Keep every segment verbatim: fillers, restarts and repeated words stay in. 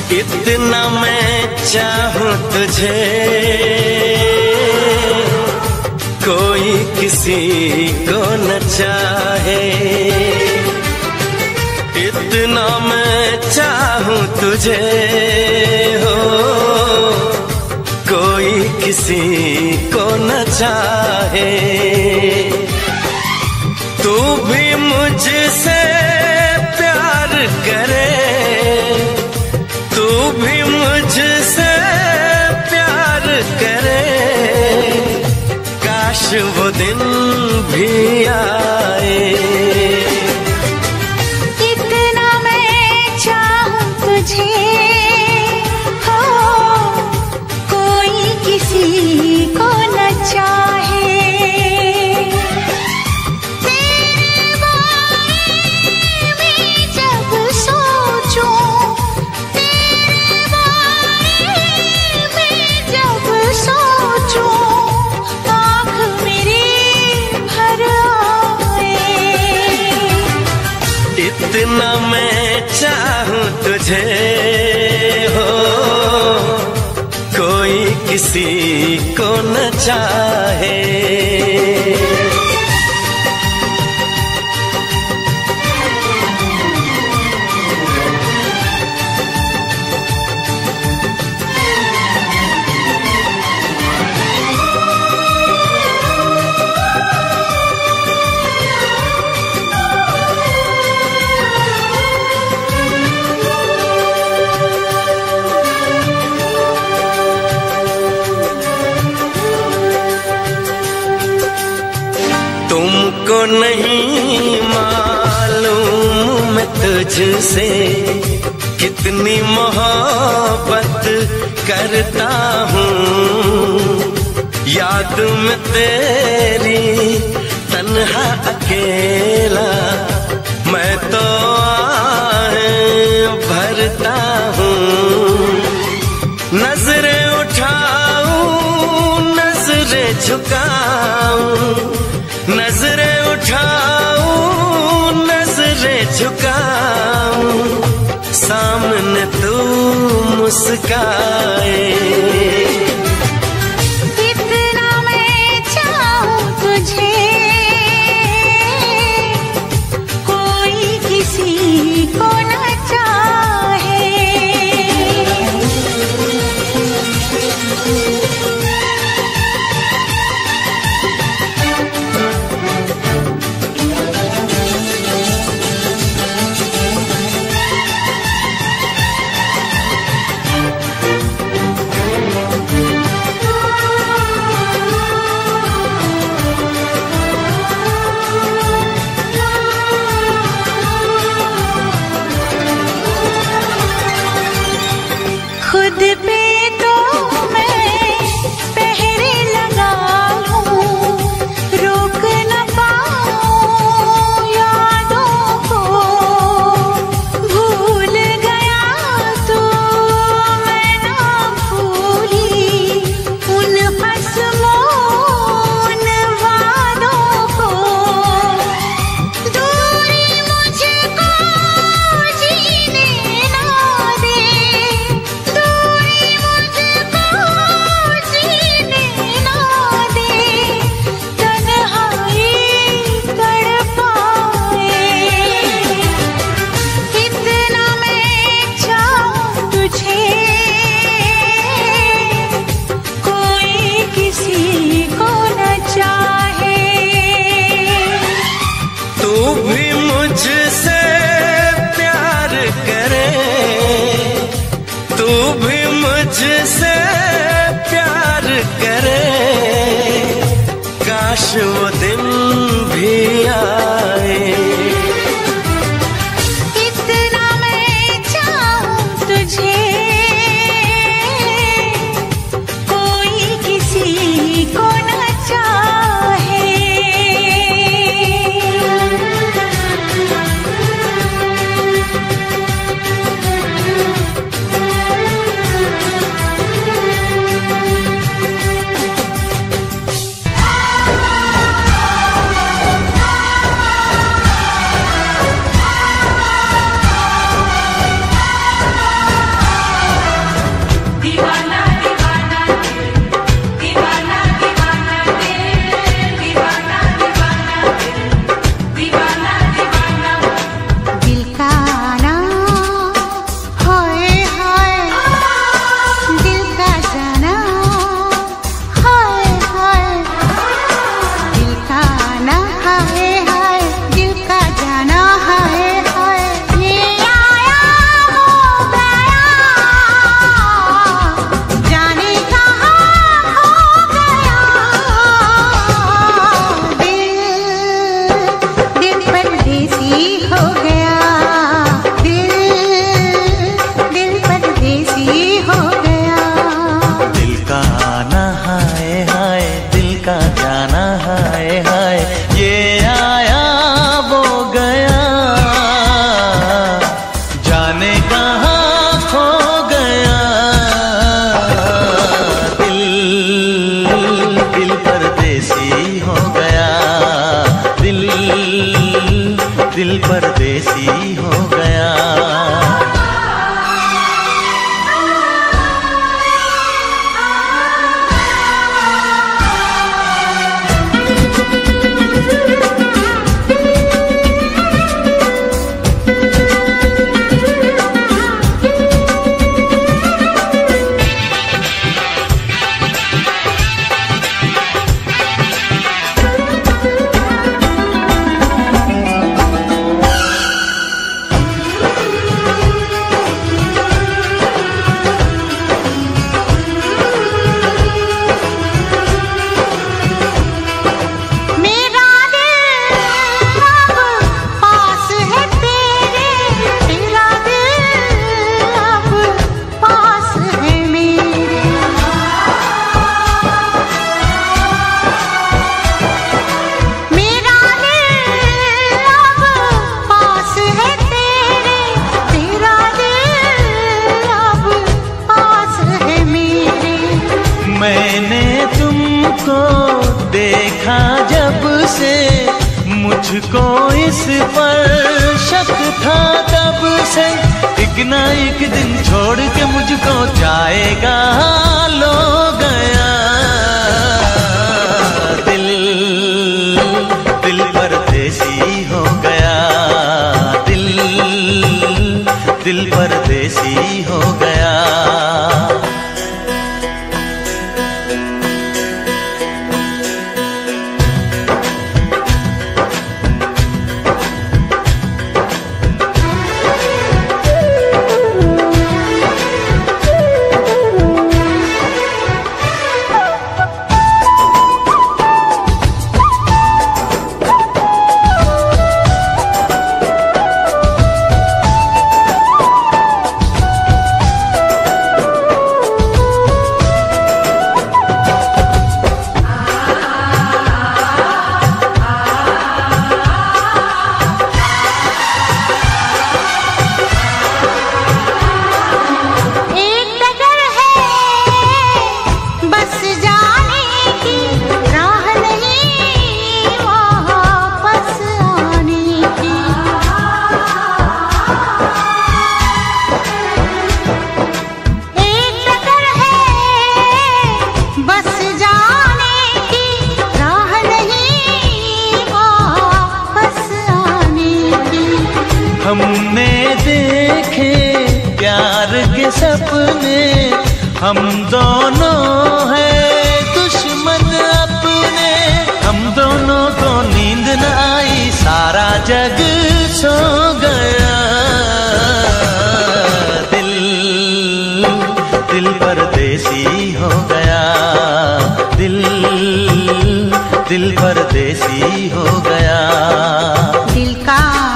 इतना मैं चाहूं तुझे कोई किसी को न चाहे। इतना मैं चाहूं तुझे हो कोई किसी को न चाहे। तू भी मुझसे प्यार करे, तू भी मुझसे प्यार करे, काश वो दिन भी आए। इतना मैं चाहूं तुझे हो कोई किसी को न चाहे। तेरे बारे में जब सोचूं, तेरे बारे में जब सोचूं, आँख मेरी भर आए। इतना मैं चाहूं तुझे हो कोई किसी को न चाहे। तुमको नहीं मालूम मैं तुझसे कितनी मोहब्बत करता हूँ। याद में तेरी तन्हा अकेला मैं तो आएं भरता हूँ। नजरें उठाऊं नजरें झुकाऊं, नजरें उठाऊं नजरें झुकाऊं, सामने तू मुस्काए। इतना मैं चाहूं तुझे कोई किसी को न चाहे। खुद पे तो मैं पहरे लगा लूं, रोक न पाऊं यादों को। भूल गया तो मैं ना भूली उन हस्मों उन वादों को। दूरी मुझको जीने ना दे, मुझसे प्यार करे, तू भी मुझसे प्यार करे, काश वो दिन भी आए। इतना मैं चाहूं तुझे कोई किसी को न चाहे। एक दिन छोड़ के मुझको जाएगा, लो गया दिल, दिल परदेसी हो गया, दिल, दिल परदेसी हो गया। हमने देखे प्यार के सपने, हम दोनों हैं दुश्मन अपने, हम दोनों को नींद न आई, सारा जग सो गया, दिल, दिल परदेसी हो गया, दिल, दिल परदेसी हो गया। दिल का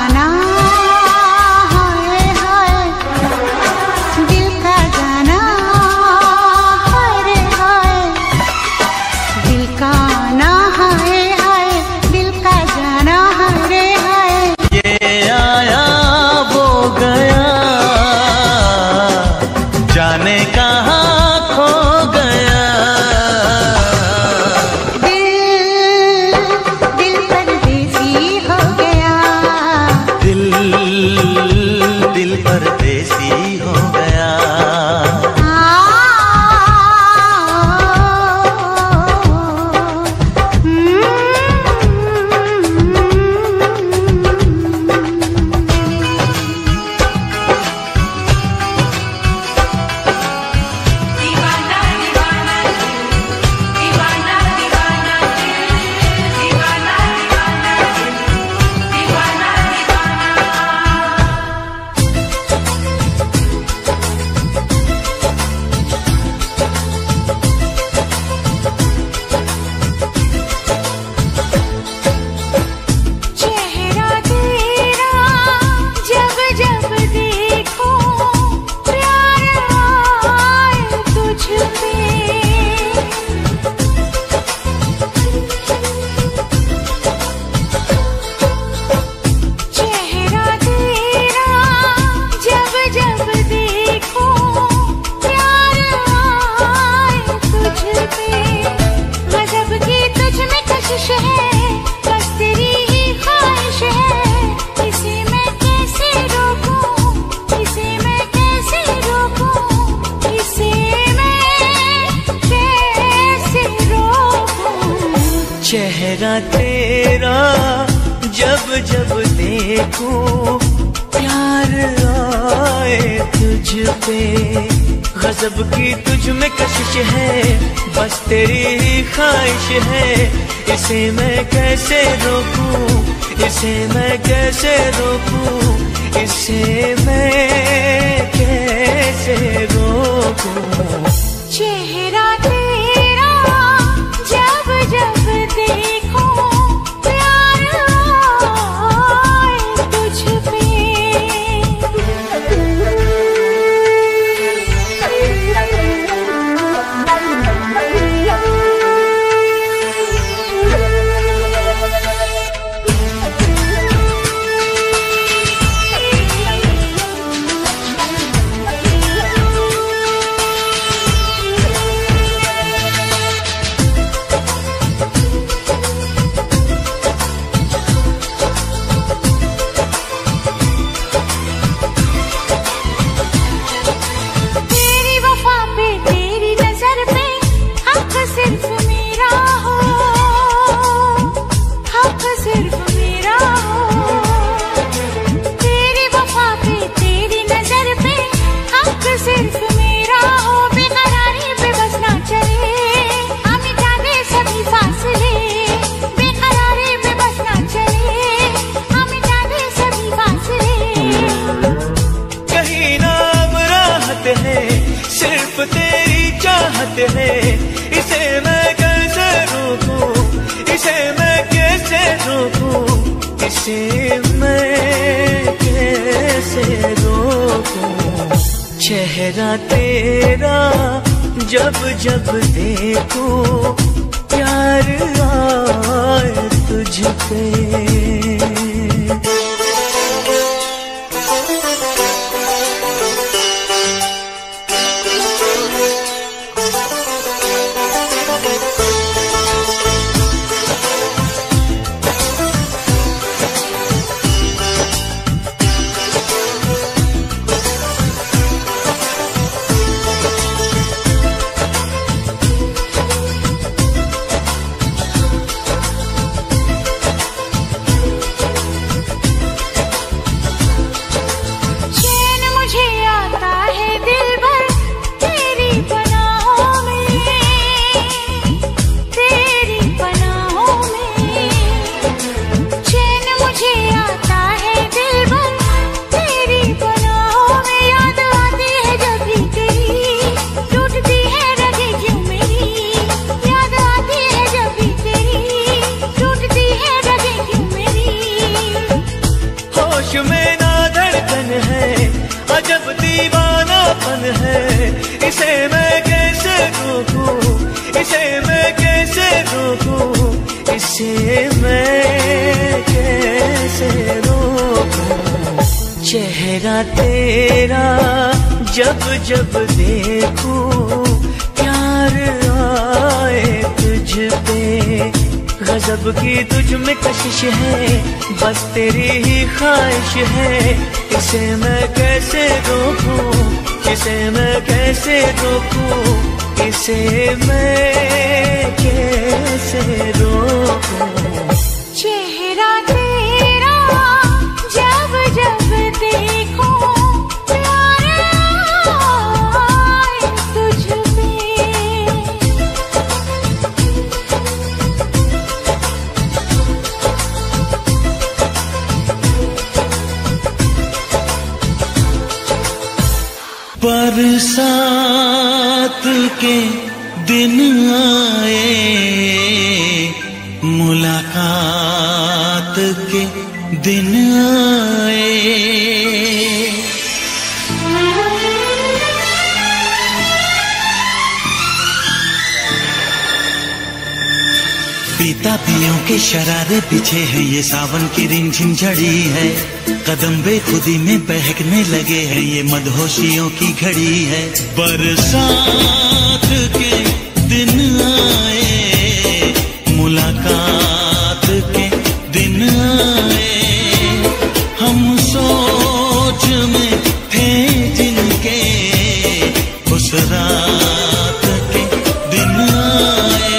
जाने कहाँ खो गया, दिल, दिल परदेसी हो गया, दिल, दिल परदेसी हो गया। चेहरा तेरा जब जब देखूं, प्यार आए तुझ पे, गजब की तुझ में कशिश है, बस तेरी ही ख्वाहिश है, इसे मैं कैसे रोकूं, इसे मैं कैसे रोकूं, इसे मैं कैसे रोकूं। चेहरा तेरा जब जब देखो, प्यार आए तुझ पे। सिर्फ मेरा हो, बेकरारी पे बस ना चले, हम मिटा दे सभी फासले, बेकरारी पे बस ना चले, हम मिटा दे सभी फासले। कहीं नाम राहत है, सिर्फ तेरी चाहत है, इसे मैं कैसे रोकूं, इसे मैं कैसे रोकूं, इसे मैं कैसे रोकूं। चेहरा तेरा जब जब देखूं, प्यार आए तुझ पे। है, इसे मैं कैसे रोकूं, इसे मैं कैसे रोकूं, इसे मैं कैसे रोकूं। चेहरा तेरा जब जब देखूं, प्यार आए तुझ पे। गजब की तुझ में कशिश है, बस तेरी ही ख्वाहिश है, इसे मैं कैसे रोकूं, इसे मैं कैसे रोकूं, इसे मैं कैसे रोकूं। चेहरा तेरा जब जब देखूं, प्यार आए तुझ पे। बरसात के दिन आए, मुलाकात के दिन आए। पीता पियों के शरारे पीछे हैं, ये सावन की रिमझिम झड़ी है। कदम बेखुदी में बहकने लगे हैं, ये मदहोशियों की घड़ी है। बरसात के दिन आए, मुलाकात के दिन आए। हम सोच में थे जिनके, उस रात के दिन आए।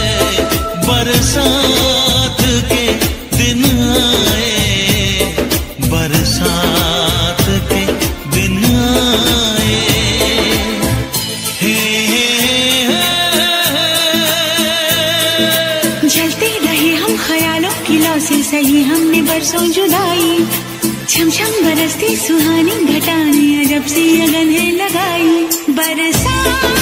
बरसात के दिन आए, बरसात के दिन आए। हे, हे, हे। जलते रहे हम ख्यालों की लौ से, सही हमने बरसों जुदाई। छम छम बरसती सुहानी घटाने, अजब सी अगन है लगाई। बरसात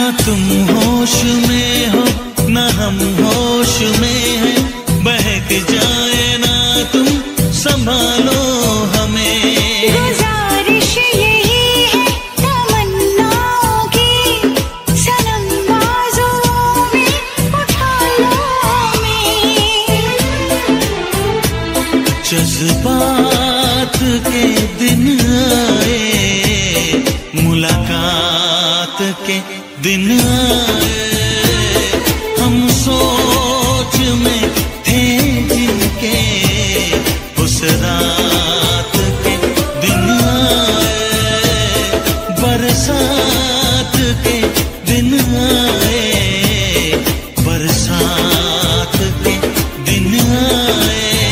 तुम होश में हो ना हम होश में हैं, बहक जाए ना तुम संभालो हमें। गुजारिश यही है तमन्नाओं की, सनम बाजुओं में उठा लो हमें। जज्बात के दिन आए, मुलाकात के दिन आए, हम सोच में थे जिनके उस रात के दिन आए, बरसात के दिन आए, बरसात के दिन आए।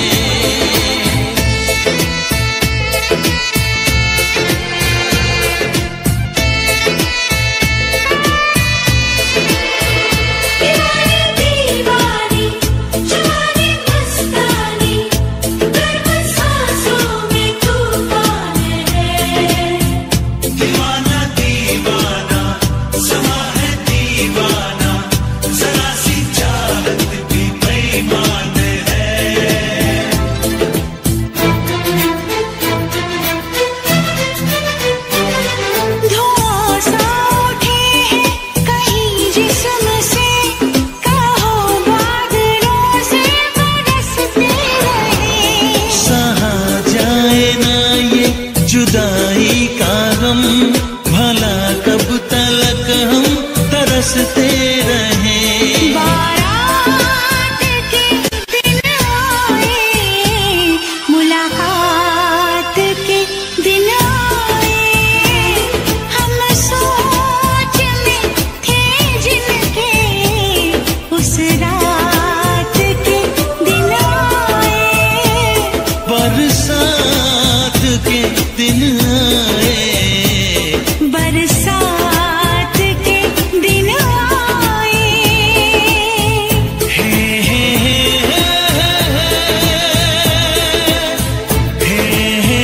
जुदाई का गम भला कब तलक हम तरसते रहें। बारात के दिन आए, मुलाकात के दिन आए, हम सोच में थे जिनके उस रात के दिन आए, बरसात के दिन आए, बरसात के दिन आए। हे हे हे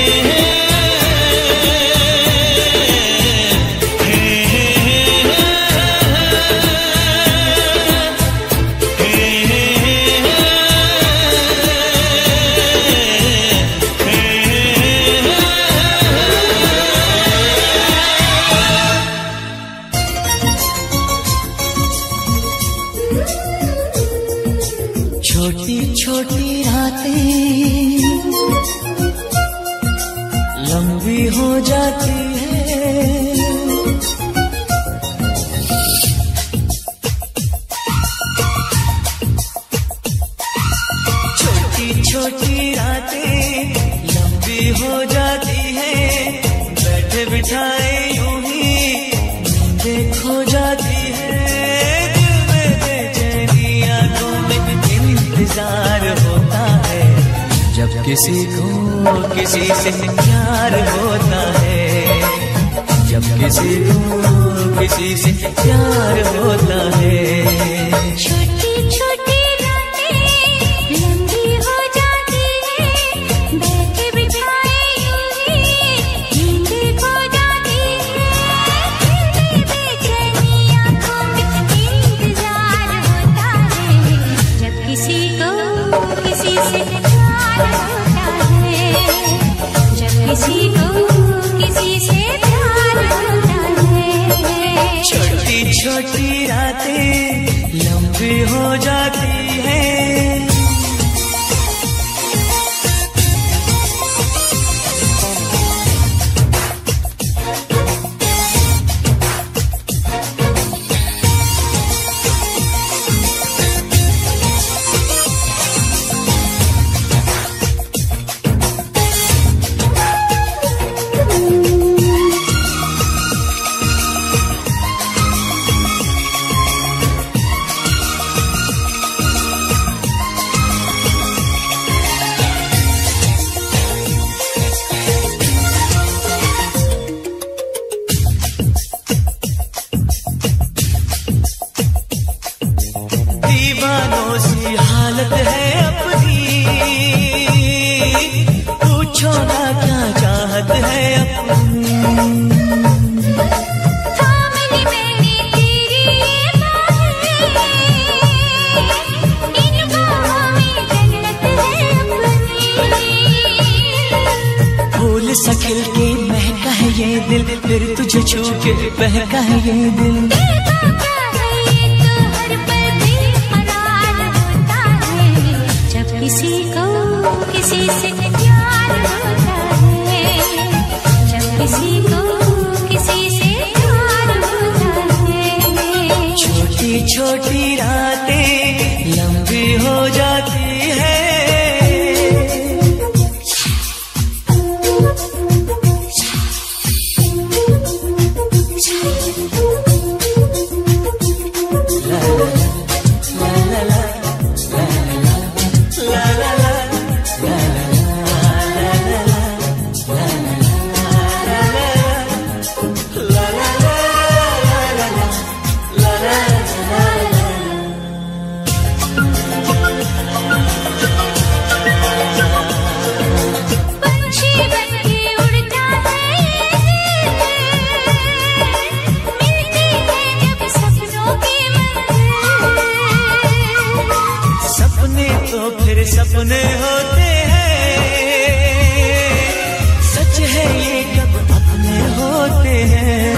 छोटी छोटी रातें लंबी हो जाती है, छोटी छोटी रातें लंबी हो जाती है, बैठे बिठाए यूं ही नींदें खो जाती है, दिल में बेचैनी आंखों में इंतजार होता है, जब किसी को किसी से प्यार होता है, जब किसी को किसी से प्यार होता है। छोटी छोटी रातें लंबी हो जाती है, बैठे बिठाए यूं ही नींद खो जाती है, बेचैनी आंखों में इंतजार होता है, जब किसी को किसी से प्यार होता है, जब किसी को किसी से प्यार होता है। छोटी छोटी रातें लंबी हो जाती है। दीवानों सी हालत है अपनी, पूछो ना क्या चाहत है अपनी। थामली मैंने सा खिल के महका है ये दिल, फिर तुझे छू के बहका है ये दिल। देखा क्या है ये तो हर पल बेकरार होता है, जब किसी को किसी से प्यार होता है, जब किसी को किसी से प्यार होता है। छोटी छोटी रातें लंबी हो जाती है, सपने होते हैं, सच है ये कब अपने होते हैं।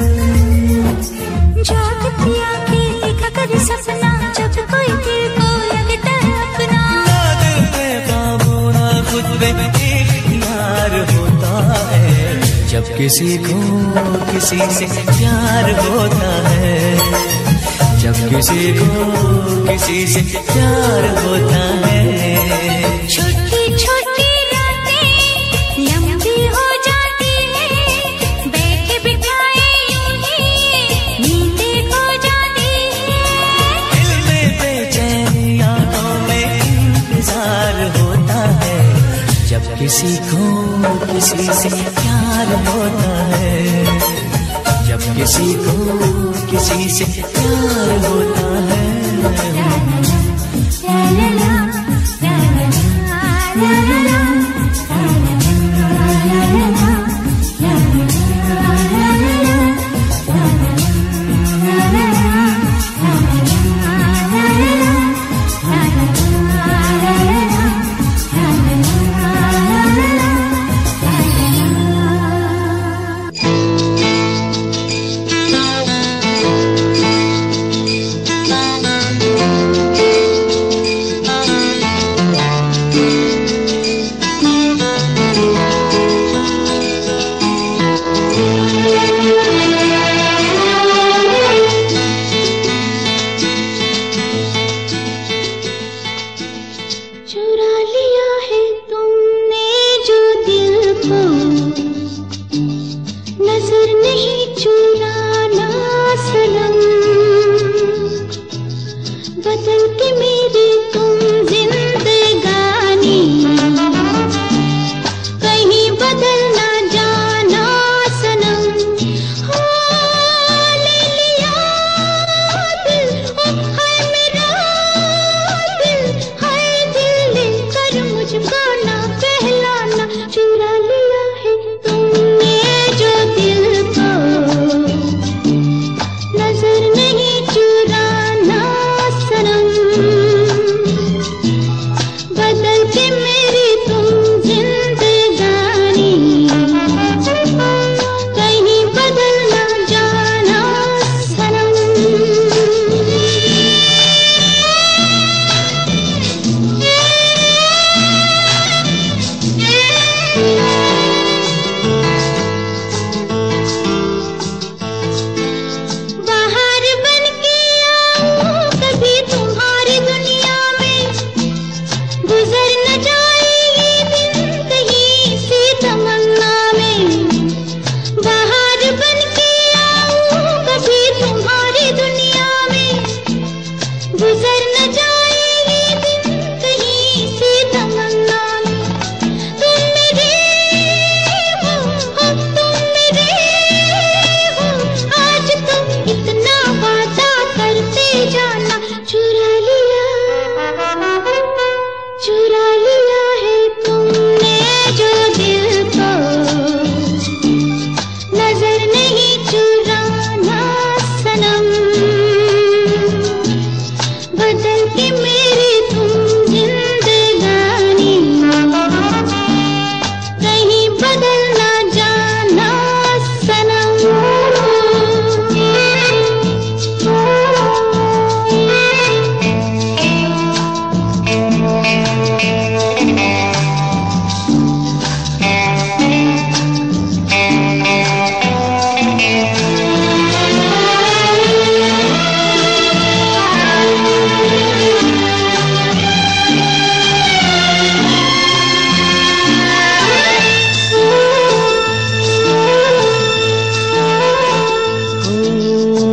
जागती आंखें देखा कर सपना, जब कोई दिल को लगता है अपना। ना दिल पे काबू ना खुद पे इख्तियार होता है, जब किसी को किसी से प्यार होता है, जब किसी को किसी से प्यार होता है। छोटी छोटी रातें लंबी हो जाती है, बैठे बिठाए यूं ही नींदें खो जाती है। दिल में बेचैनी आंखों में इंतजार होता है, जब किसी को किसी से प्यार होता है, जब किसी को किसी से प्यार होता है। ला ला ला ला ला ला ला ला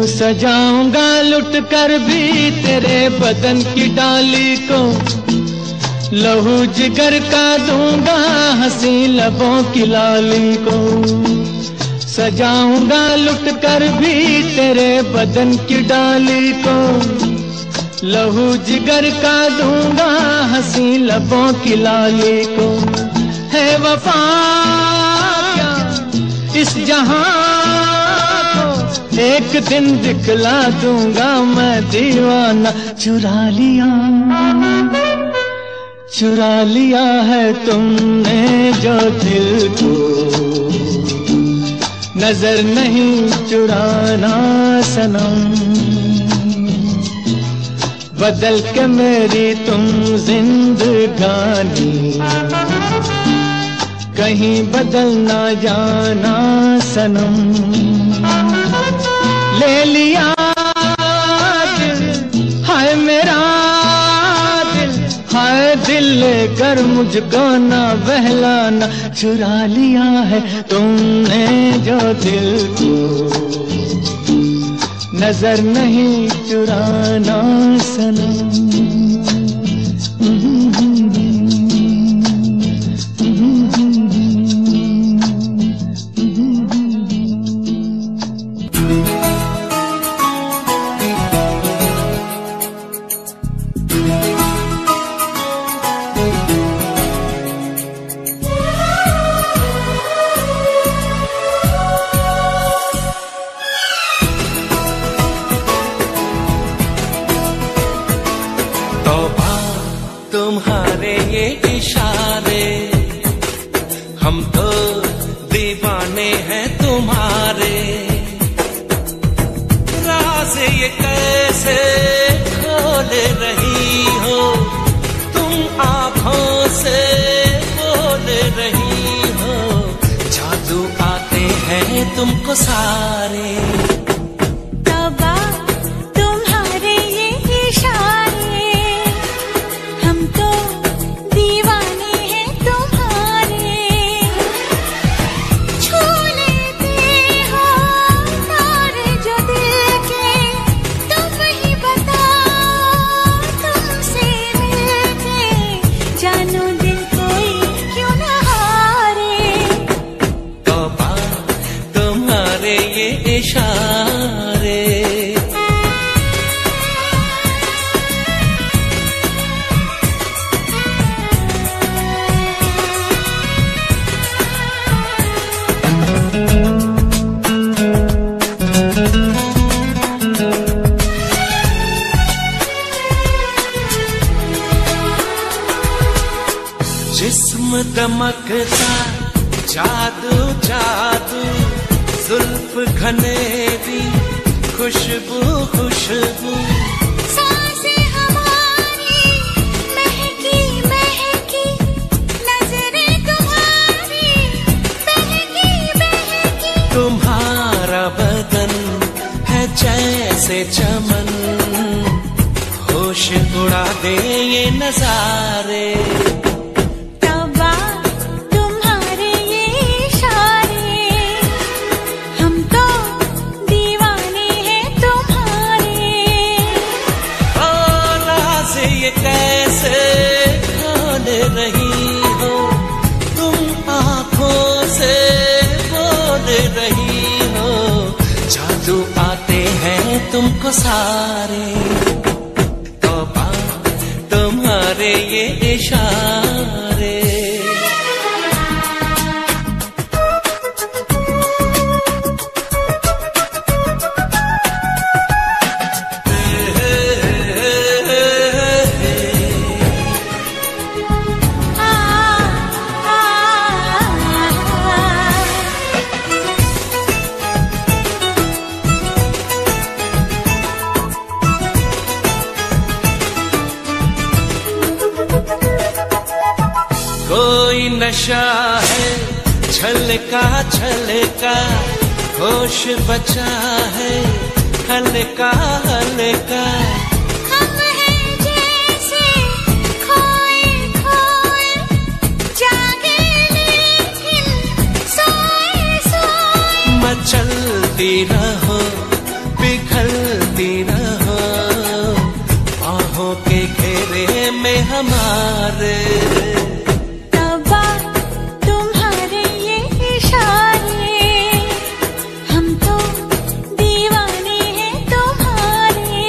सजाऊंगा लुट कर भी तेरे बदन की डाली को, लहू जिगर का दूंगा हंसी लबों की लाली को। सजाऊंगा लुट कर भी तेरे बदन की डाली को, लहू जिगर का दूंगा हंसी लबों की लाली को। है वफा क्या इस जहां को, एक दिन दिखला दूंगा मैं दीवाना। चुरा लिया चुरा लिया है तुमने जो दिल को, नजर नहीं चुराना सनम। बदल के मेरी तुम जिंदगानी, कहीं बदल ना जाना सनम। ले लिया दिल हाय मेरा दिल, हाय दिल लेकर मुझको ना बहलाना। चुरा लिया है तुमने जो दिल को, नजर नहीं चुराना सनम। तुम्हारे ये इशारे, हम तो दीवाने हैं तुम्हारे। राज ये कैसे खोल रही हो, तुम आँखों से बोल रही हो। जादू आते हैं तुमको सारे, इशारे। जिस्म दमकता जादू जादू, जुल्फ घनेरी खुशबू खुशबू। सांसें हमारी महकी महकी, नजरें तुम्हारी बहकी बहकी। तुम्हारा बदन है जैसे चमन, होश उड़ा दे ये नजारे। कैसे खोल रही हो, तुम आँखों से बोल रही हो। जादू आते हैं तुमको सारे, तौबा तुम्हारे ये इशारे। कोई नशा है छलका छलका, होश बचा है हल्का हल्का। हम हैं जैसे खोए खोए, जागे लेकिन सोए सोए। मचलती रहो पिघल करती रहो आहों के घेरे में हमारे। तौबा तुम्हारे ये इशारे, हम तो दीवाने हैं तुम्हारे।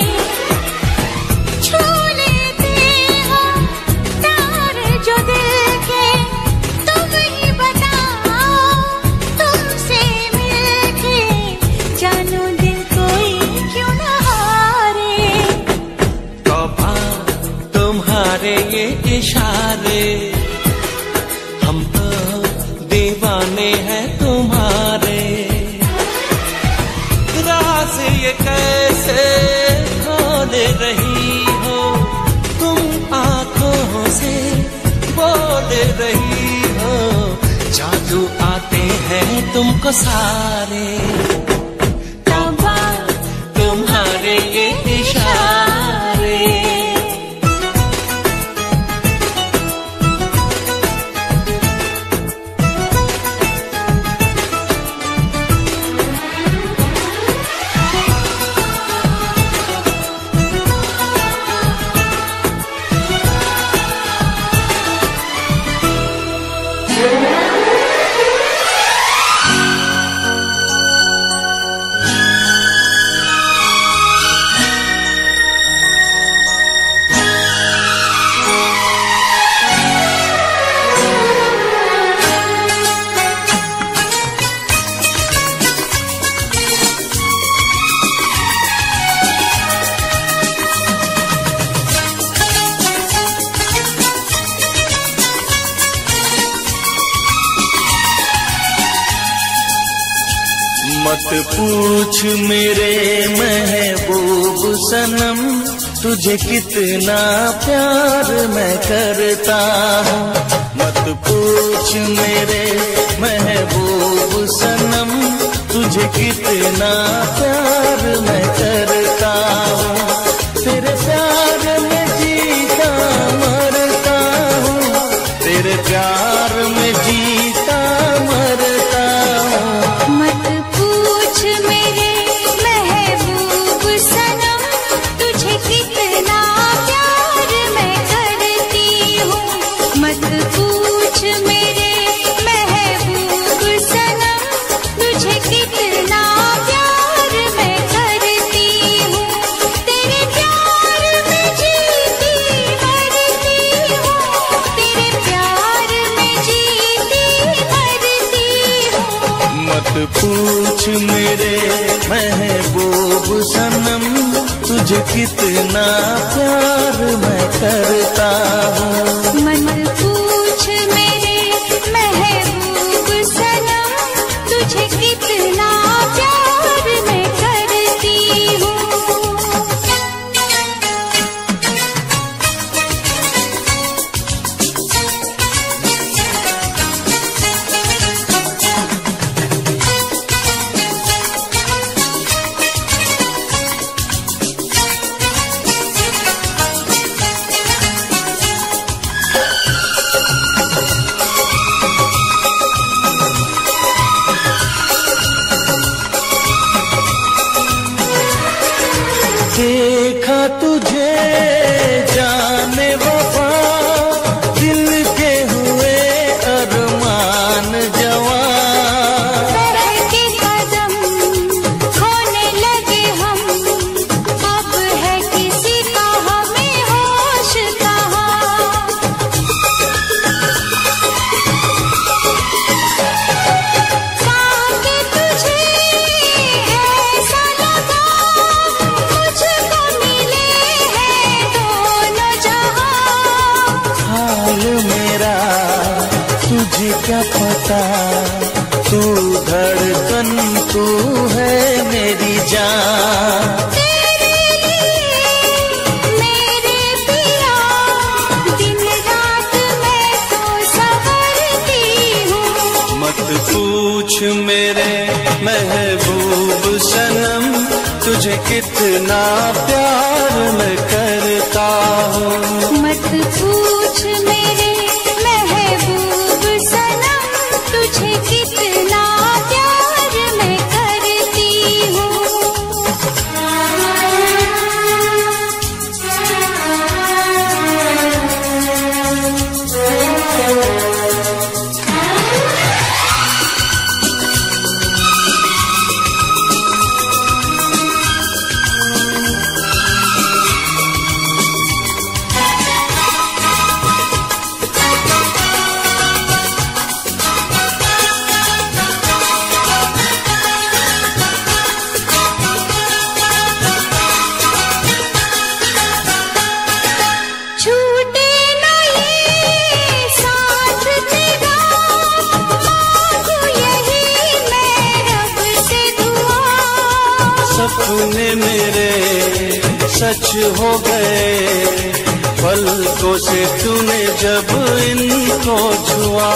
छू लेते हो तार जो दिल के, तुम ही बताओ तुमसे मिलके जानू दिल कोई क्यों न हारे। तौबा तुम्हारे ये इशारे, हम तो दीवाने हैं तुम्हारे। राज ये कैसे खोल रही हो तुम आंखों से बोल रही हो, जादू आते हैं तुमको सारे। तौबा तुम्हारे ये इशारे। मत पूछ मेरे महबूब सनम, तुझे कितना प्यार मैं करता हूँ। मत पूछ मेरे महबूब सनम, तुझे कितना प्यार मैं करता हूँ। तेरे प्यार में जीता मरता हूँ, तेरे प्यार में जीता मरता हूँ। मत पूछ मेरे महबूब सनम, तुझे कितना प्यार मैं करती हूँ। मत पूछ मेरे महबूब सनम, तुझे कितना प्यार मैं करती हूँ। तेरे प्यार में जीती मरती हूँ, तेरे प्यार में जीती मरती हूँ। मत पूछ मेरे महबूब सनम, तुझे कितना प्यार मैं करता हूँ। मत पूछ मेरे महबूब सनम, तुझे कितना प्यार मैं करती हूँ। देखा तुझे जाने वफा, दिल के हुए अरमान जवान। के कदम खोने लगे हम, अब है किसी का हमें होश कहाँ। पाके तुझे ऐसा लगा, मुझको मिले हैं दोनों जहां। हाल मेरा तुझे क्या पता, तू धड़कन तू है मेरी जान। तेरे लिए मेरे पिया, दिन रात मैं तो संवरती हूँ। मत पूछ मेरे महबूब सनम, तुझे कितना प्यार मैं करता हूँ। मत पूछ मेरे महबूब सनम, तुझे कितना प्यार मैं करती हूँ। सपने मेरे सच हो गए, पलकों से तूने जब इनको छुआ।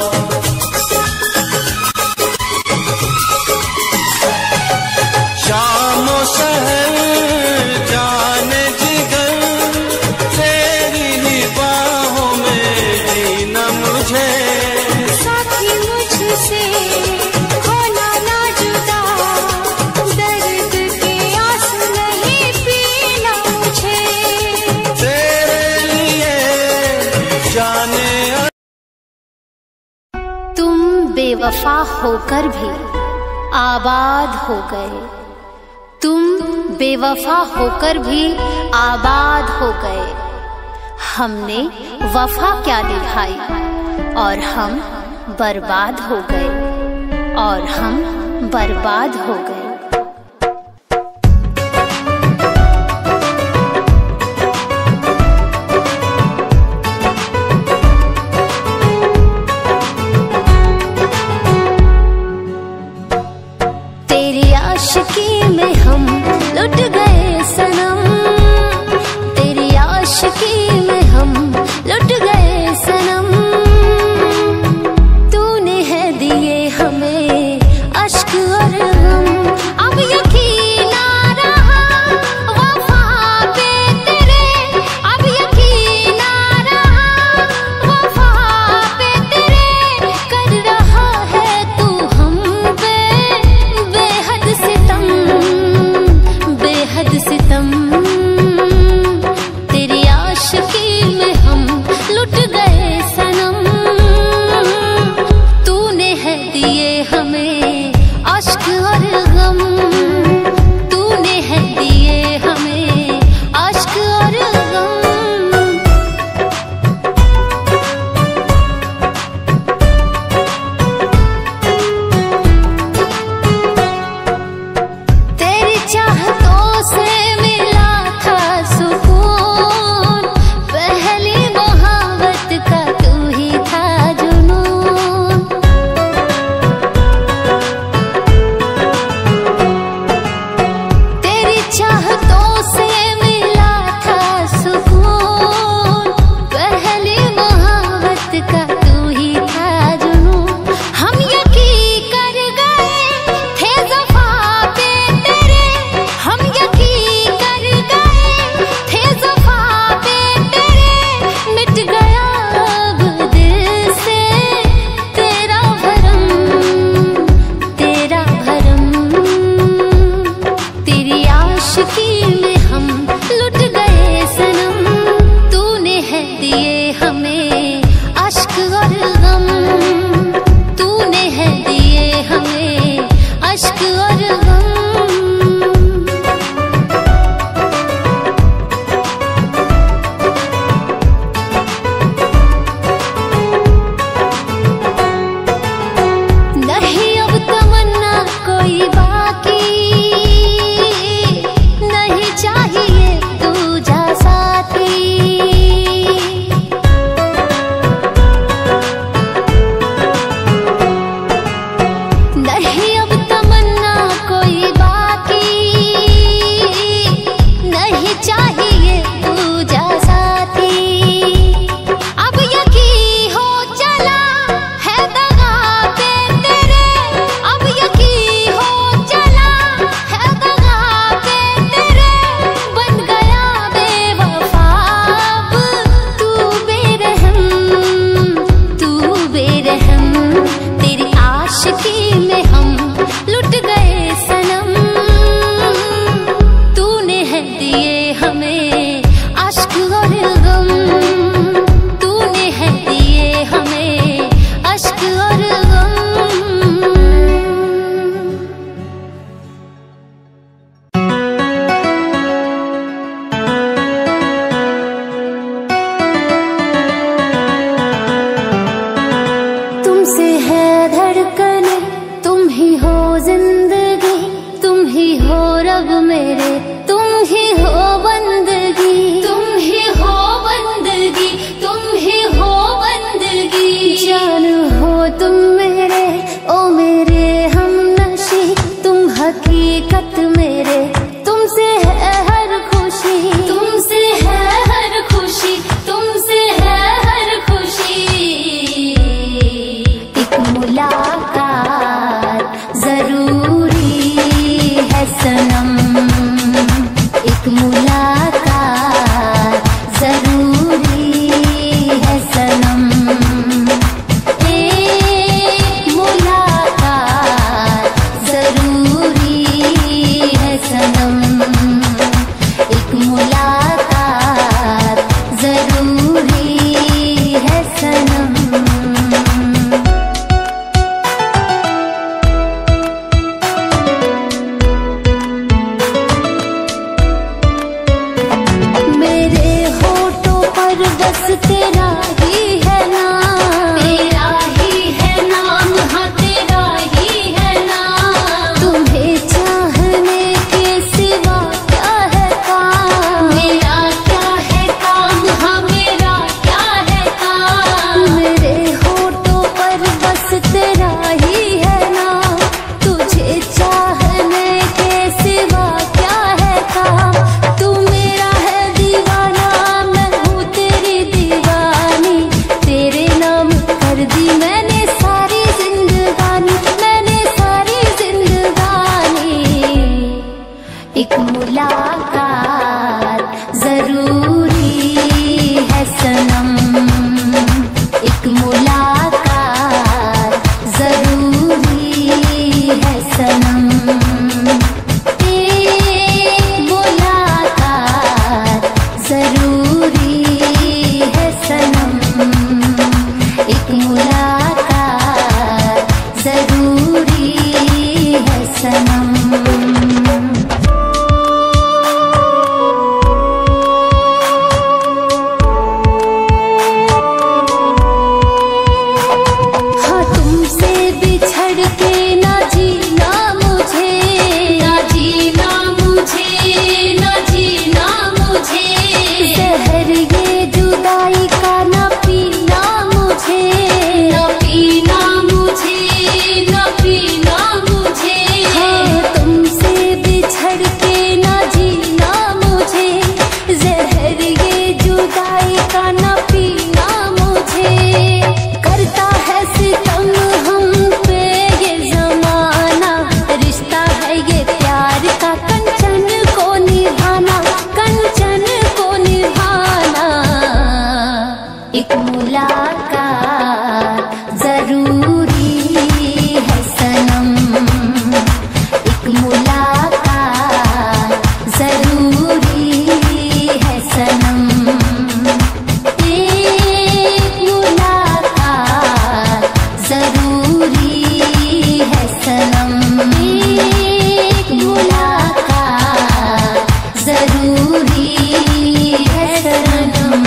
शामों सहर जाने जिगर, तेरी ही बाहों में जीना मुझे। साथी मुझसे होना ना जुदा, दर्द के आंसू नहीं पीना मुझे। तेरे लिए जाने तुम बेवफा होकर भी आबाद हो गए, तुम बेवफा होकर भी आबाद हो गए। हमने वफा क्या निभाई और हम बर्बाद हो गए, और हम बर्बाद हो गए। तेरी आशिकी में हम लुट गए सनम, तेरी आशिकी में हम लुट गए सनम। तूने है दिए हमें अश्क और गम, अब यकीन आ रहा वफा पे तेरे, अब यकीन आ रहा वफा पे तेरे। कर रहा है तू हम पे बेहद सितम, बेहद सितम। तेरी आशिकी में हम लुट गए सनम, तूने है दिए हमें अश्क और गम, तूने है दिए हमें अश्क और गम। तेरी चाहतों से मिला था सुकून, पहली मोहब्बत का तू ही था जुनून। तेरी चाहतों से मिला था सुकून, पहली मोहब्बत का तू ही था जुनून। हम यकीन कर गए थे ज़फ़ा पे तेरे, हम यकीन कर गए थे ज़फ़ा पे तेरे। मिट गया अब दिल से तेरा भरम, तेरा भरम। तेरी आशिकी में हम लुट गए सनम, तूने है दिए हमें अश्क और गम, तूने है दिए हमें अश्क और गम। नहीं अब तमन्ना कोई बाकी, नहीं चाहिए दूजा साथी। नहीं अब तमन्ना कोई बाकी, नहीं चाहिए दूजा साथी। अब यकीन हो चला है दगा पे तेरे, अब यकीन हो चला है दगा पे तेरे। बन गया बेवफा अब तू बेरहम, तू बेरहम। तेरी आशिकी में हम लुट गए सनम, तूने है दिए हमें अश्क और गम, तूने है दिए हमें अश्क और गम। तुमसे है धड़कने, तुम ही हो जिंदगी, तुम ही हो रब मेरे, तुम ही हो बंदगी, तुम ही हो बंदगी, तुम ही हो बंदगी। जान हो तुम मेरे, ओ मेरे हमनशी, तुम हकीकत मेरे मुलाकात जरूरी है सनम। मेरे होठों पर बस तेरा ही है नाम, तेरा ही है नाम, हाँ तेरा ही है नाम। तुम्हें चाहने के सिवा क्या है काम, मेरा क्या है काम, हाँ मेरा क्या है काम। मेरे होठों पर बस तेरा ही है नाम, तुझे चाहने के सिवा क्या है काम। तू मेरा है दीवाना, मैं हूँ तेरी दीवानी, तेरे नाम कर दी मैंने सारी जिंदगानी, मैंने सारी जिंदगानी। एक मुलाकात जरूरी है सनम, एक मुलाकात जरूरी है सनम। एक मुलाकात जरूरी है सनम, एक मुलाकात जरूरी है सनम। हाँ तुमसे बिछड़ के ना जीना मुझे, ना जीना मुझे, ना जीना मुझे। जहर ये जुदाई का ना पीना मुझे, ना पीना मुझे, ना पीना मुझे। हाँ तुमसे बिछड़ के ना जीना मुझे, जहर ये जुदाई का ना पीना मुझे। करता है सितम हम पे ये जमाना, रिश्ता है ये प्यार का कंचन को निभाना, कंचन को निभाना। एक मुलाकात जरूरी है सनम, एक मुलाकात जरूरी है सनम। एक मुलाकात जरूरी है सनम, एक मुलाकात जरूरी है सनम।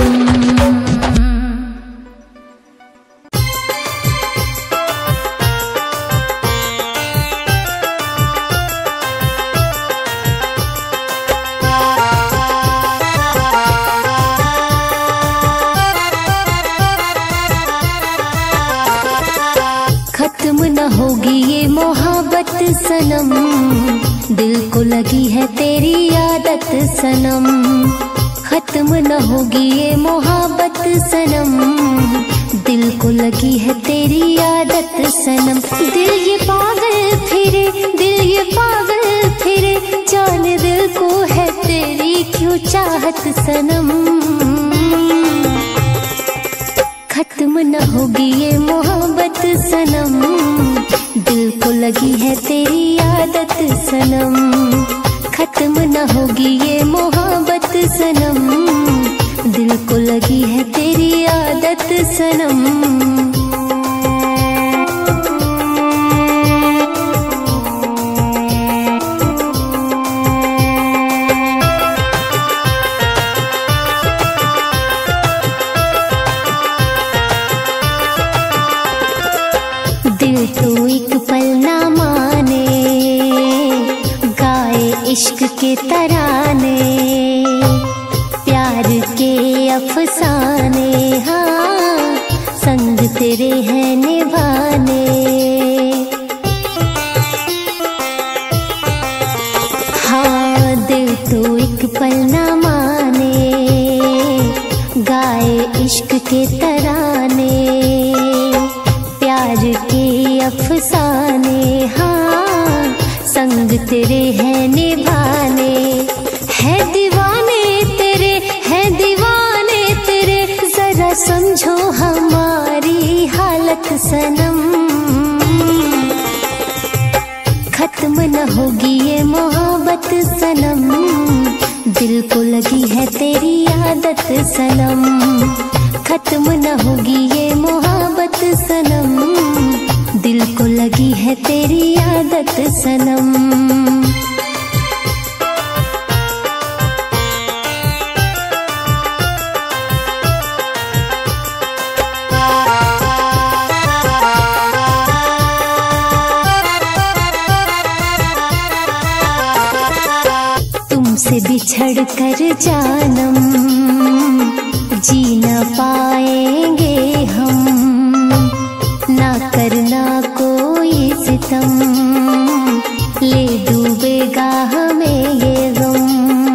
खत्म न होगी ये मोहब्बत सनम, दिल को लगी है तेरी आदत सनम। खत्म न होगी ये मोहब्बत सनम, दिल को लगी है तेरी आदत सनम। दिल ये पागल फिरे, दिल ये पागल फिरे, जाने दिल को है तेरी क्यों चाहत सनम। खत्म न होगी ये मोहब्बत सनम, दिल को लगी है तेरी आदत सनम। खत्म न होगी ये मोहब्बत सनम, दिल को लगी है तेरी आदत सनम। दिल तो एक पल ना माने, गाए इश्क के तराने, प्यार के अफसाने। हाँ संग तेरे हैं निभाने। हाँ दिल तो एक पल ना माने, गाए इश्क के तराने, प्यार के अफसाने। हाँ संग तेरे हैं निभाने। है दीवाने तेरे, है दीवाने तेरे, जरा समझो हमारी हालत सनम। खत्म न होगी ये मोहब्बत सनम, दिल को लगी है तेरी आदत सनम, खत्म न होगी ये मोहब्बत सनम, दिल को लगी है तेरी आदत सनम। तुमसे बिछड़ कर जानम जी न पाएंगे हम, ना करना कोई सितम, ले डूबेगा हमें ये गम।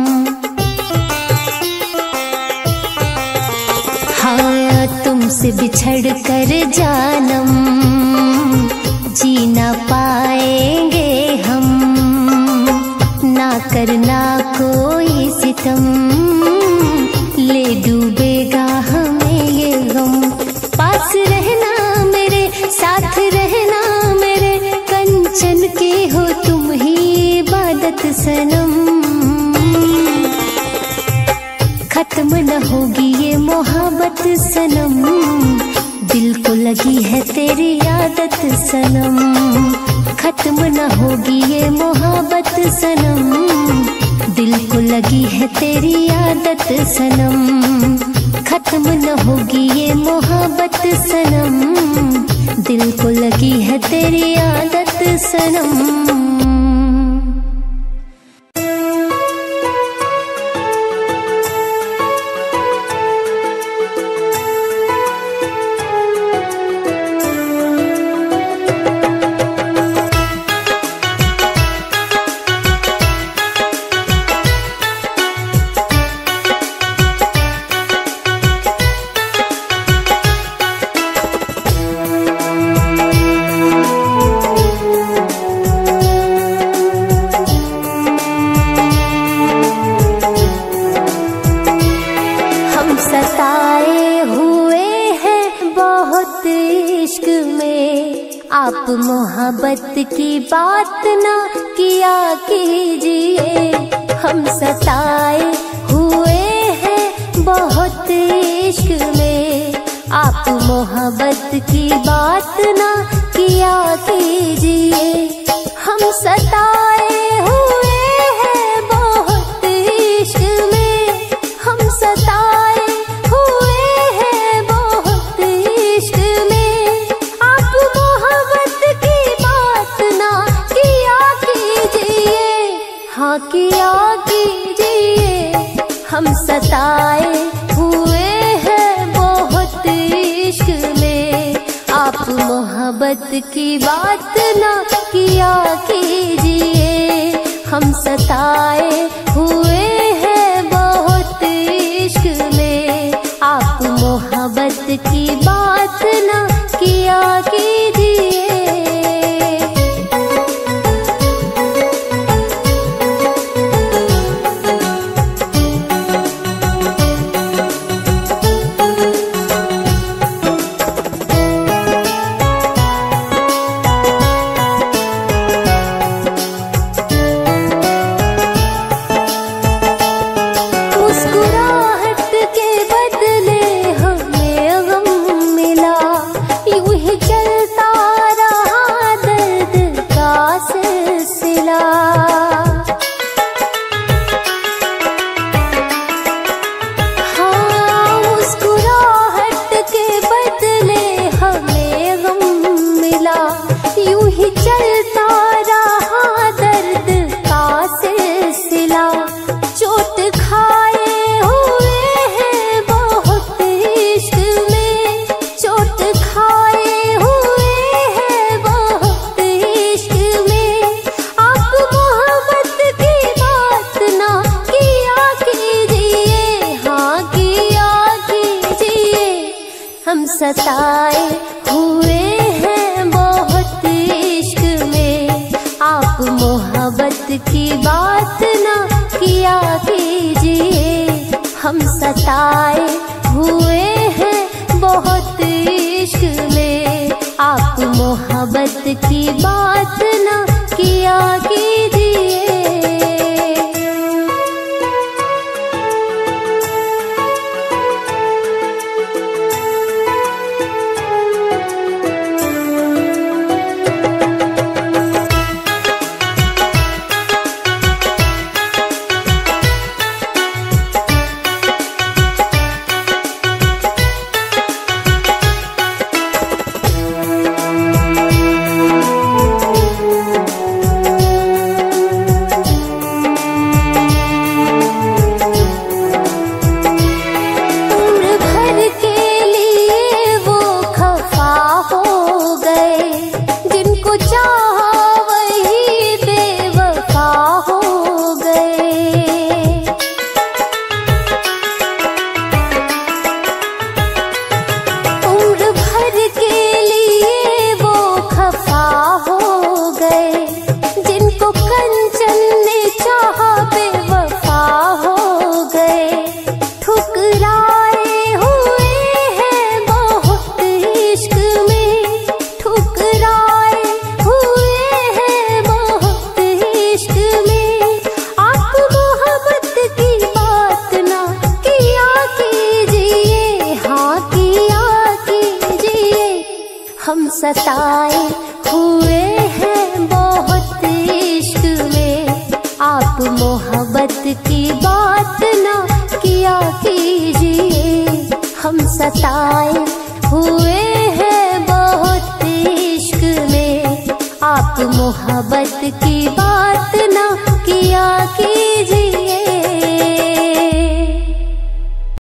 हाँ तुमसे बिछड़ कर जानम जी न पाएंगे हम, ना करना कोई सितम, ले डूबेगा हमें ये गम। पास रहना मेरे, साथ रहना मेरे, कंचन के हो तुम ही इबादत सनम, खत्म न होगी ये मोहब्बत सनम, दिल को लगी है तेरी आदत सनम, खत्म न होगी ये मोहब्बत सनम, दिल को लगी है तेरी आदत सनम, खत्म न होगी ये मोहब्बत सनम, दिल को लगी है तेरी आदत सनम। आप मोहब्बत की बात ना किया कीजिए, हम सताए हुए हैं बहुत इश्क में, आप मोहब्बत की बात ना किया कीजिए, हम सताए हुए हैं बहुत इश्क में, हम सताए हुए हैं बहुत इश्क में, आप मोहब्बत की बात ना किया कीजिए, हाँ किया कीजिए, हम सताए हुए हैं बहुत इश्क में, आप मोहब्बत की बात ना किया कीजिए, हम सताए हुए हैं बहुत इश्क में, आप मोहब्बत की बात ना किया कीजिए। सताए हुए हैं बहुत इश्क में, आप मोहब्बत की बात ना किया कीजिए, हम सताए हुए हैं बहुत इश्क में, आप मोहब्बत की बात ना किया कीजिए। सताए हुए हैं बहुत इश्क में, आप मोहब्बत की बात ना किया कीजिए। हम सताए हुए हैं बहुत इश्क में, आप मोहब्बत की बात